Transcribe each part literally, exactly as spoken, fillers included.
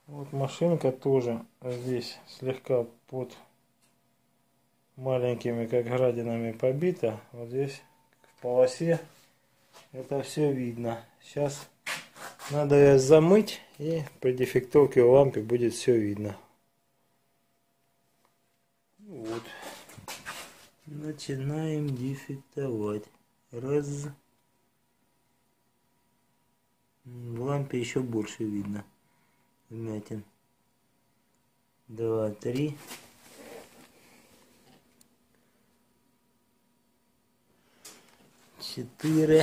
Вот машинка тоже здесь слегка под маленькими как градинами побита. Вот здесь в полосе это все видно. Сейчас надо ее замыть, и при дефектовке в лампе будет все видно. Вот. Начинаем дефектовать. Раз. В лампе еще больше видно вмятин. Два, три. Четыре.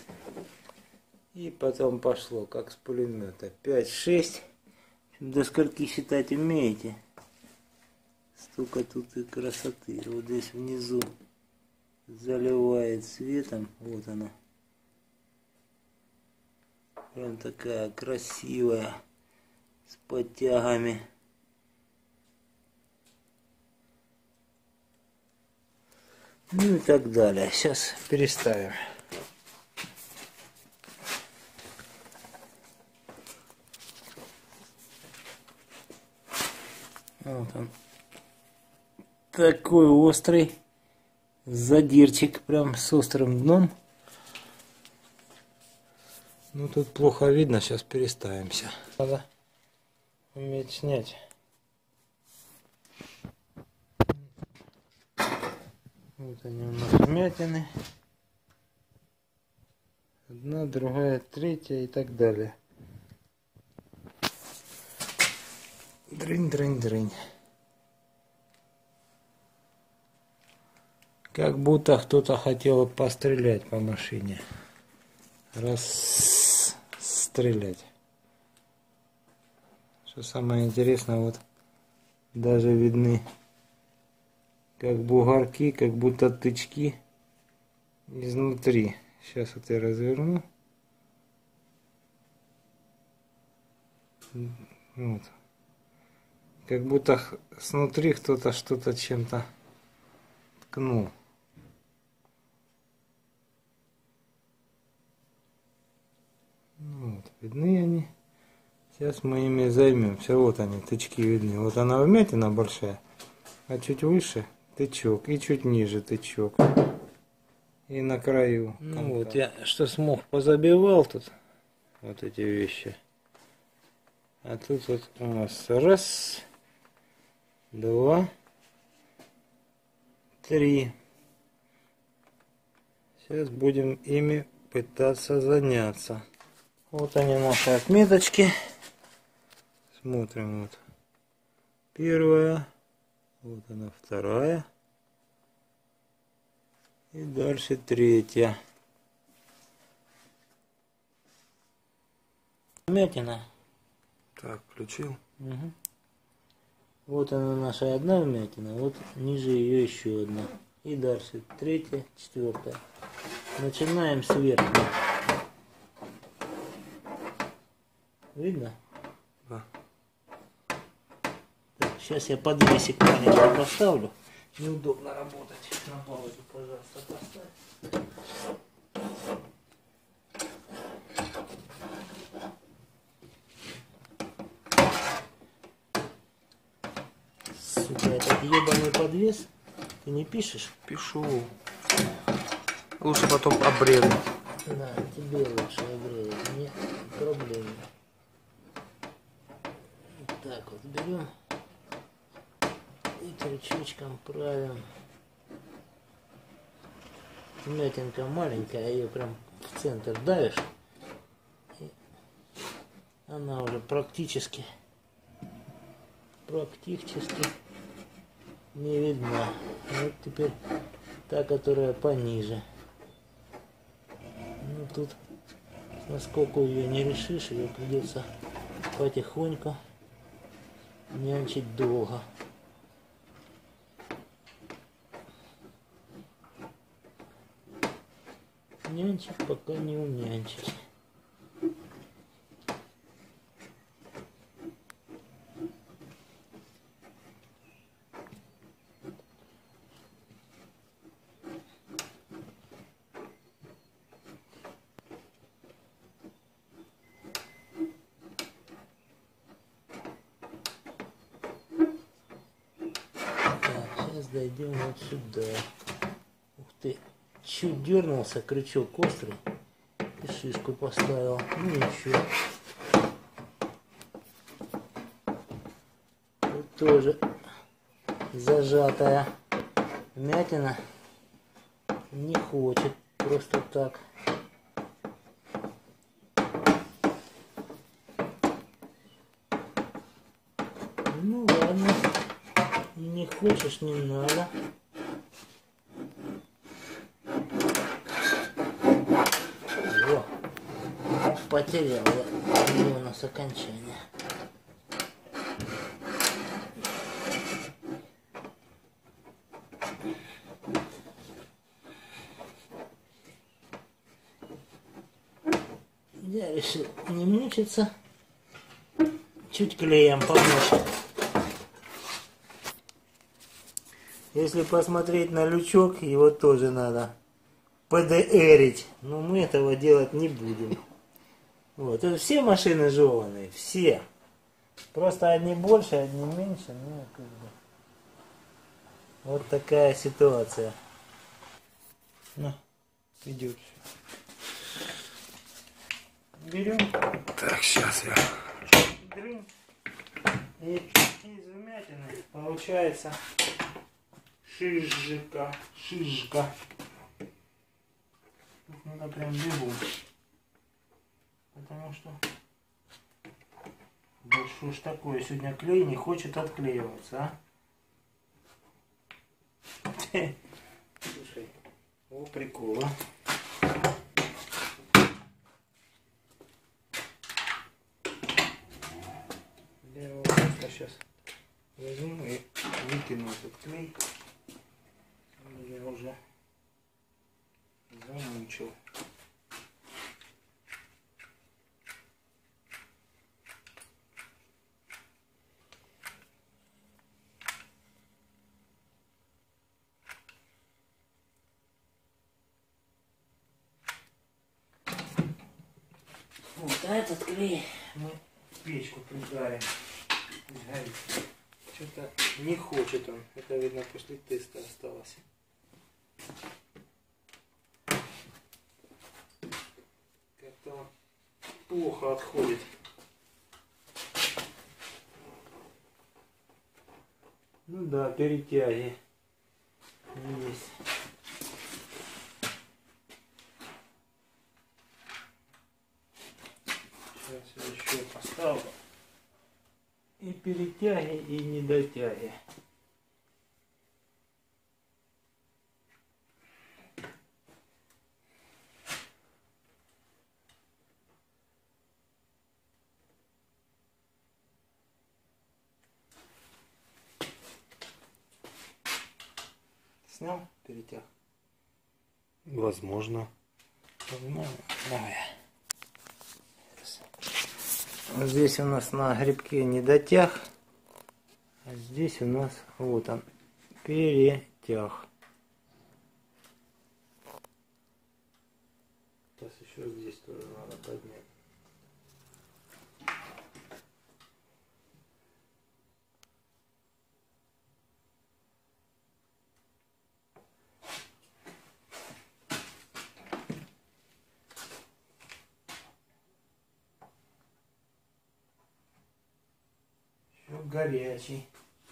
И потом пошло, как с пулемета. Пять, шесть. До скольки считать умеете? Столько тут и красоты. Вот здесь внизу заливает светом. Вот она. Прям такая красивая. С подтягами. Ну и так далее. Сейчас переставим. Вот он. Такой острый задирчик, прям с острым дном. Ну тут плохо видно, сейчас переставимся. Надо уметь снять. Вот они у нас вмятины. Одна, другая, третья и так далее. Дрынь, дрынь, дрынь. Как будто кто-то хотел пострелять по машине. Расстрелять. Что самое интересное, вот даже видны как бугорки, как будто тычки изнутри. Сейчас вот я разверну. Вот. Как будто снутри кто-то что-то чем-то ткнул. Вот, видны они. Сейчас мы ими займемся. Вот они, тычки видны. Вот она вмятина большая, а чуть выше тычок, и чуть ниже тычок. И на краю. Ну вот я что смог позабивал тут вот эти вещи. А тут вот у нас раз, два, три. Сейчас будем ими пытаться заняться. Вот они, наши отметочки. Смотрим, вот первая, вот она вторая, и дальше третья. Вмятина. Так, включил. Угу. Вот она наша одна вмятина, вот ниже ее еще одна. И дальше третья, четвертая. Начинаем с верхней. Видно? Да. Так, сейчас я подвесик маленький поставлю. Неудобно работать. На паузу, пожалуйста, поставь. Сука, этот ебаный подвес. Ты не пишешь? Пишу. Лучше потом обрезать. Да, тебе лучше обрезать. Нет проблем. Вот так вот берем и крючочком правим. Вмятинка маленькая, ее прям в центр давишь, и она уже практически практически не видна. Вот теперь та, которая пониже. Ну тут, насколько ее не решишь, ее придется потихоньку нянчить долго. Нянчить, пока не унянчить. подойдем вот сюда. Ух ты, чуть дернулся, крючок острый, и шишку поставил. Ну ничего. Тут тоже зажатая вмятина, не хочет просто так. Ну ладно, не хочешь, не надо. Во, потерял я у нас окончание. Я решил не мучиться, чуть клеем помочь. Если посмотреть на лючок, его тоже надо ПДРить, но мы этого делать не будем. Вот, это все машины жеваные, все. Просто одни больше, одни меньше, ну как бы. Вот такая ситуация. Ну, идет. Берем. Так, сейчас я. Дрынь. И из вмятины получается шишка, шишка. Тут надо прям бегом, потому что да что ж такое, сегодня клей не хочет отклеиваться, а? Слушай, о прикол, а? Я его просто сейчас возьму и выкину этот клей. Я уже замучил. Вот, а этот клей мы в печку придарим. Что-то не хочет он. Это видно после теста осталось. Как-то он плохо отходит. Ну да, перетяги есть. Сейчас я еще поставлю. И перетяги, и недотяги. Снял перетяг? Возможно. Возможно. Давай. Вот здесь у нас на грибке недотяг, а здесь у нас вот он перетяг. Сейчас еще здесь тоже надо поднять. Горячий.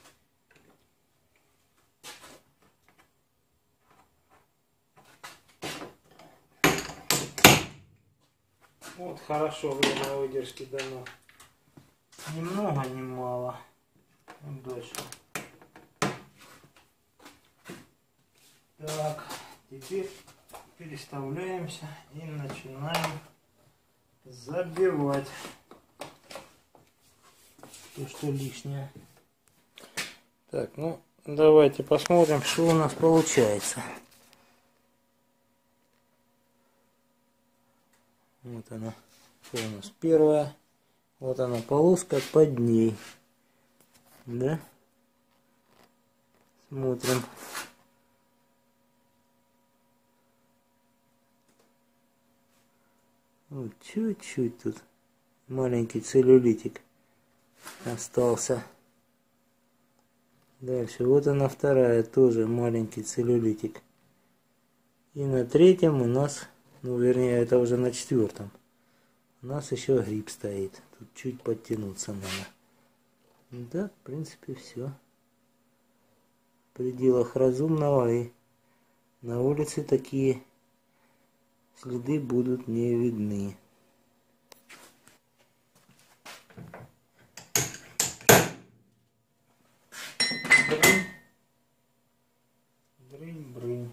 Вот хорошо время выдержки дано. Ни много, ни мало. Вот дальше. Так, теперь переставляемся и начинаем забивать то, что лишнее. Так, ну давайте посмотрим, что у нас получается. Вот она, что у нас первая. Вот она полоска под ней. Да? Смотрим. Вот чуть-чуть тут маленький целлюлитик остался. Дальше, вот она вторая, тоже маленький целлюлитик. И на третьем у нас, ну вернее это уже на четвертом, у нас еще гриб стоит. Тут чуть подтянуться надо. Да, в принципе, все. В пределах разумного, и на улице такие следы будут не видны. Брынь. Брынь, брынь.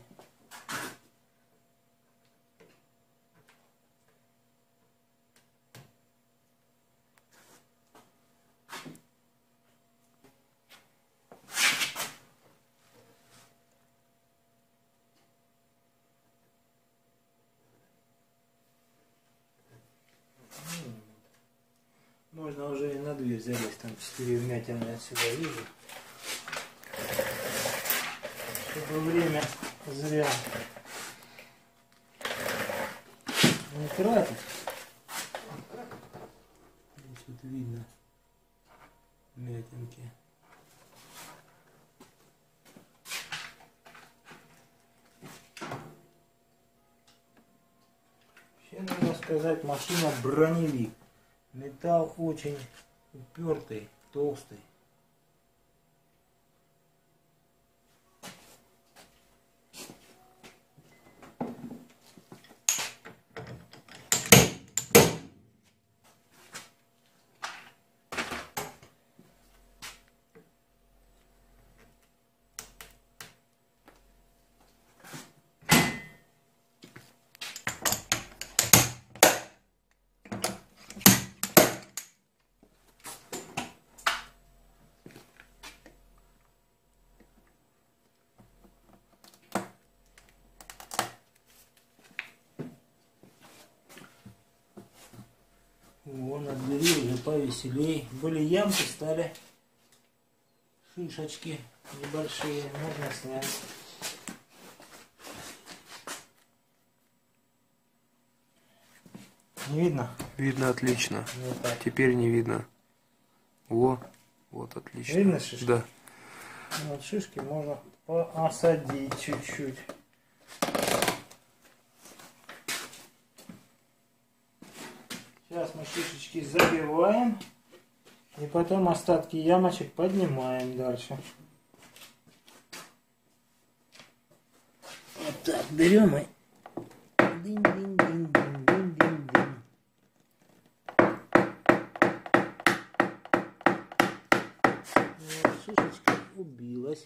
Можно уже и на дверь залезть, там четыре вмятины отсюда вижу. Чтобы время зря не тратить. Здесь вот видно вмятинки. Вообще, надо сказать, машина броневик. Металл очень упертый, толстый. Вон от двери уже повеселей. Были ямки, стали шишечки небольшие. Можно снять. Не видно? Видно отлично. Вот так. Теперь не видно. Во, вот отлично. Видно шишки? Да. Вот шишки можно посадить чуть-чуть. Сейчас мы шишечки забиваем. И потом остатки ямочек поднимаем дальше. Вот так берем и... Динь-динь-динь-динь-динь-динь-динь. Вот, шишечка убилась.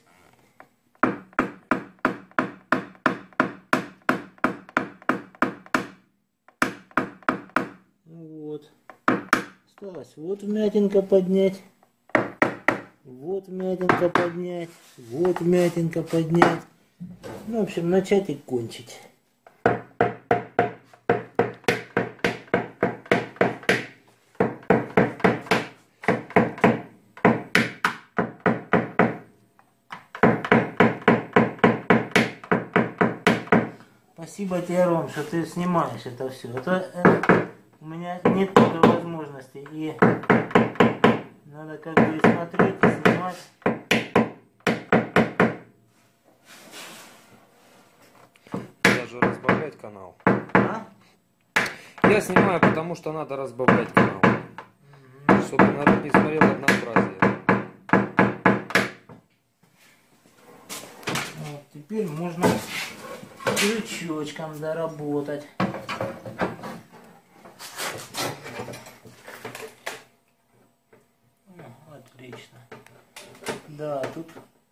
Вот. Осталось вот вмятинка поднять. Вот вмятинка поднять. Вот вмятинка поднять. Ну, в общем, начать и кончить. Спасибо тебе, Ром, что ты снимаешь это все. Это, это, у меня нет такой возможности. И надо как бы смотреть и снимать. Даже разбавлять канал. А? Я снимаю, потому что надо разбавлять канал. Mm-hmm. Чтобы народ не смотрел однообразие. Вот, теперь можно крючочком доработать. О, отлично. Да, тут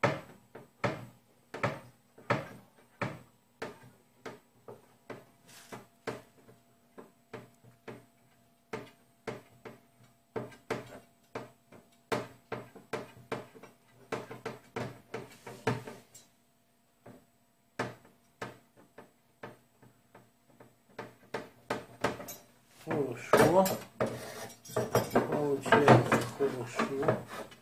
хорошо. Получается хорошо.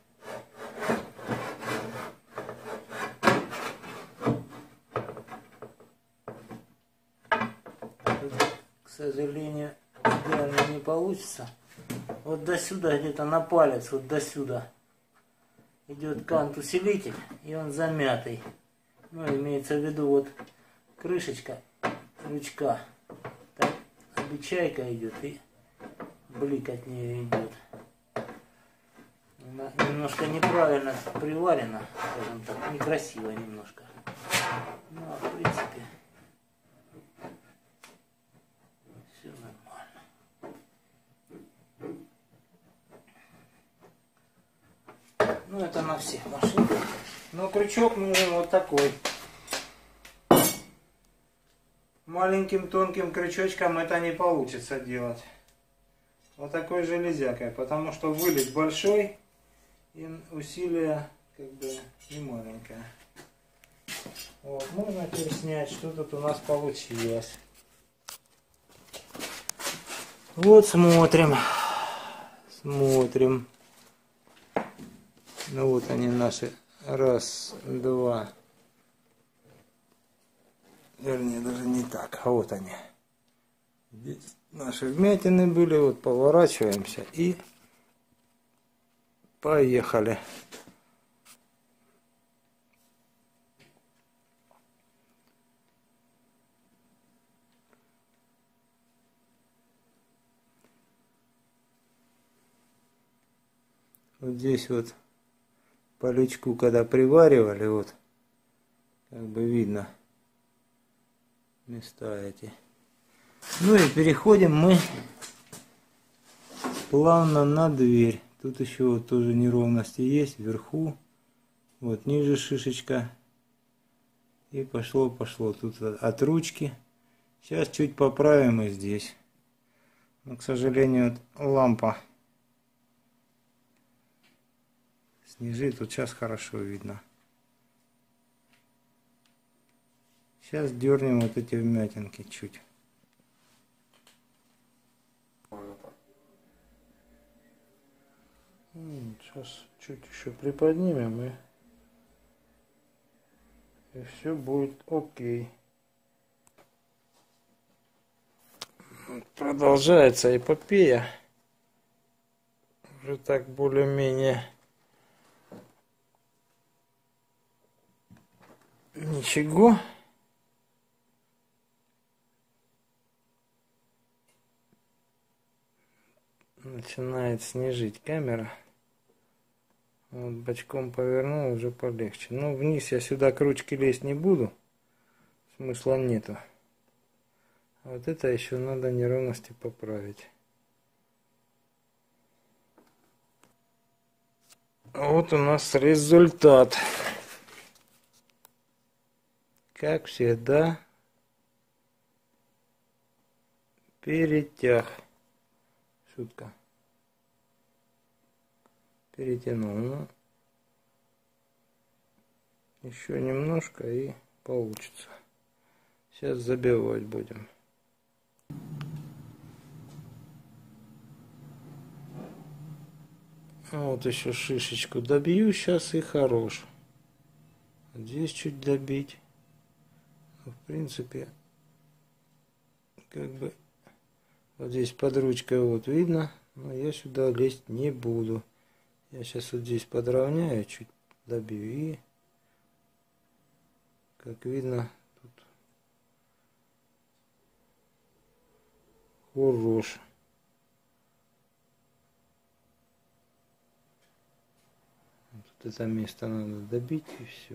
Тут, к сожалению, идеально не получится. Вот до сюда, где-то на палец, вот до сюда. идет кант-усилитель, и он замятый. Ну, имеется в виду вот крышечка лючка. Так, обечайка идет и блик от нее идет. Она немножко неправильно приварена, скажем так, некрасиво немножко. Ну, а в принципе все нормально. Ну, это на всех машинах. Но крючок нужен вот такой. Маленьким тонким крючочком это не получится делать. Вот такой железякой, потому что вылет большой и усилие как бы не маленькое. Вот, можно теперь снять, что тут у нас получилось. Вот смотрим. Смотрим. Ну вот они наши. Раз, два. Вернее, даже не так. А вот они. Здесь наши вмятины были. Вот поворачиваемся и поехали. Вот здесь вот по лючку, когда приваривали, вот как бы видно места эти. Ну и переходим мы плавно на дверь. Тут еще вот тоже неровности есть вверху, вот ниже шишечка. И пошло, пошло. Тут от ручки. Сейчас чуть поправим и здесь. Но, к сожалению, лампа снижит. Вот сейчас хорошо видно. Сейчас дернем вот эти вмятинки чуть. Сейчас чуть еще приподнимем, и, и все будет окей. Продолжается эпопея. Уже так более-менее ничего. Начинает снижить камера. Вот бочком повернул, уже полегче. Но вниз я сюда к ручке лезть не буду. Смысла нету. А вот это еще надо неровности поправить. Вот у нас результат. Как всегда, перетяг. Шутка. Перетянул. Ну, еще немножко и получится. Сейчас забивать будем. Вот еще шишечку добью сейчас и хорош. Здесь чуть добить. В принципе, как бы вот здесь под ручкой вот видно, но я сюда лезть не буду. Я сейчас вот здесь подровняю, чуть добью и, как видно, тут хорош. Вот это место надо добить и все.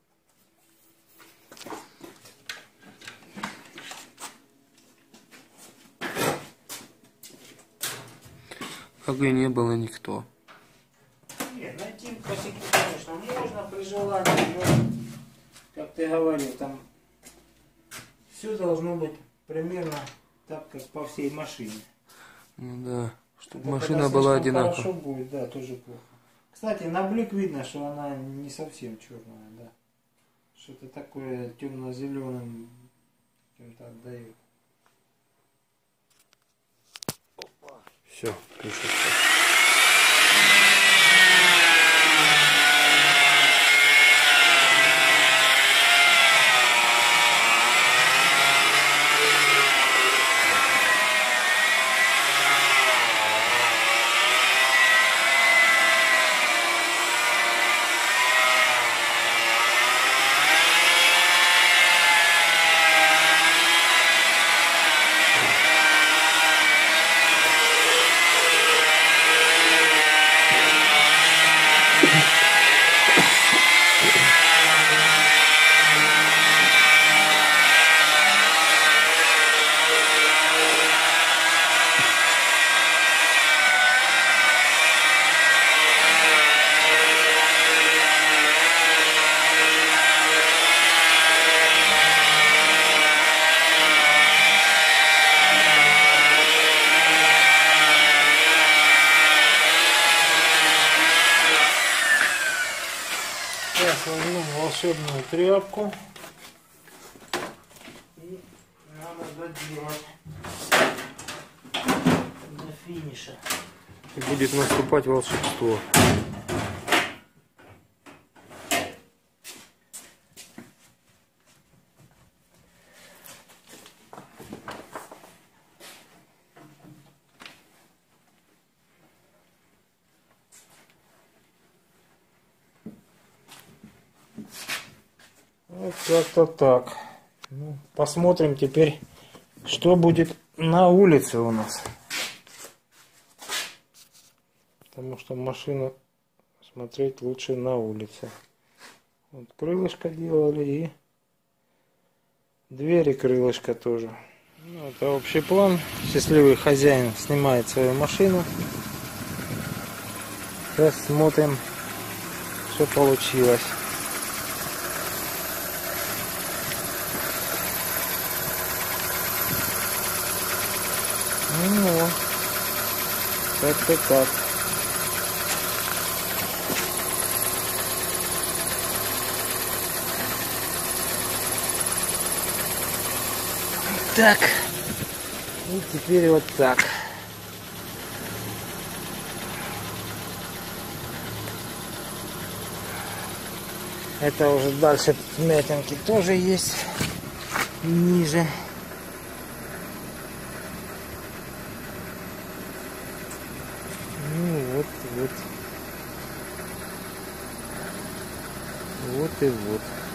Как и не было никто. Нет, найти косяки, конечно, можно при желании, но, как ты говорил, там все должно быть примерно так, как по всей машине. Ну да, чтобы Это машина была одинаковая. Хорошо будет, да, тоже плохо. Кстати, на блик видно, что она не совсем черная, да. Что-то такое темно-зеленым чем-то отдает. Все, пишется. тряпку. И надо доделать до финиша. И будет наступать волшебство. Вот как-то так. Ну, посмотрим теперь, что будет на улице у нас. Потому что машину смотреть лучше на улице. Вот крылышко делали и двери крылышко тоже. Ну, это общий план. Счастливый хозяин снимает свою машину. Сейчас смотрим, что получилось. Ну, как-то так. Так. И теперь вот так. Это уже дальше вмятинки тоже есть. Ниже. Ну вот, вот. Вот и вот.